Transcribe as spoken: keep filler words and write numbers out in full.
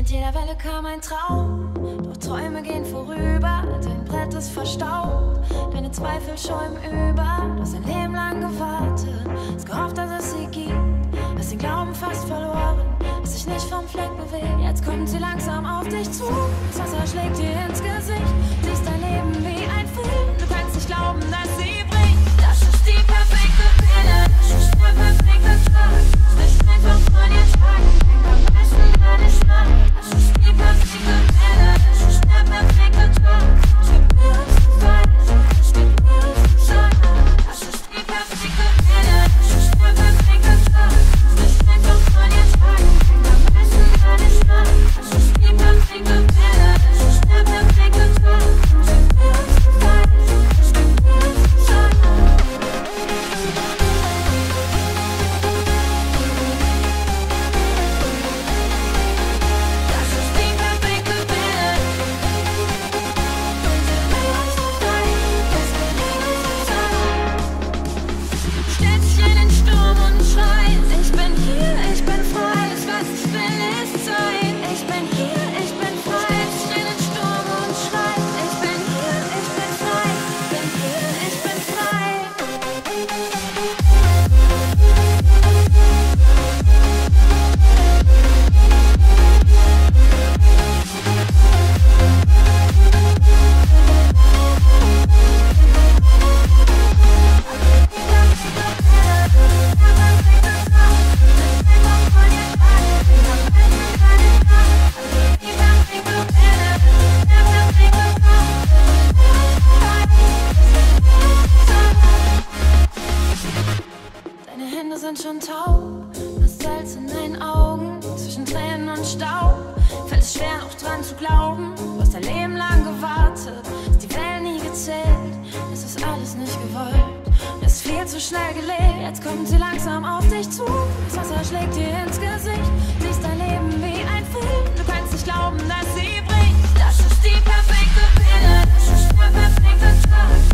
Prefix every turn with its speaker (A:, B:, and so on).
A: jeder Welle kam ein Traum, doch Träume gehen vorüber, dein Brett ist verstaubt, deine Zweifel schäumen über. Du hast ein Leben lang gewartet, hast gehofft, dass es sie gibt, hast den Glauben fast verloren, hast dich nicht vom Fleck bewegt. Jetzt kommt sie langsam auf dich zu, das Wasser schlägt dir ins Gesicht, siehst dein Leben wie ein Film, du kannst nicht glauben, dass sie bricht. Das ist die perfekte Pille, das ist der perfekte Tag, sprich einfach von ihr tragen, denk am besten an dich nach. Das ist die perfekte Pille, das ist der perfekte Tag, steht mir aus dem Fleisch, steht mir aus dem Schatten. Das ist die perfekte Pille, das ist der perfekte Tag, sprich einfach von ihr tragen, denk am besten an dich nach. Das ist die perfekte Pille, das ist der perfekte Tag, steht mir aus dem Fleisch, steht mir aus dem Schatten. Schon taub, hast Salz in deinen Augen, zwischen Tränen und Staub, fällt es schwer noch dran zu glauben, du hast dein Leben lang gewartet, hast die Wellen nie gezählt, es ist alles nicht gewollt, es ist viel zu schnell gelebt, jetzt kommt sie langsam auf dich zu, das Wasser schlägt dir ins Gesicht, siehst dein Leben wie ein Film, du kannst nicht glauben, dass sie bricht, das ist die perfekte Pille, das ist der perfekte Tag.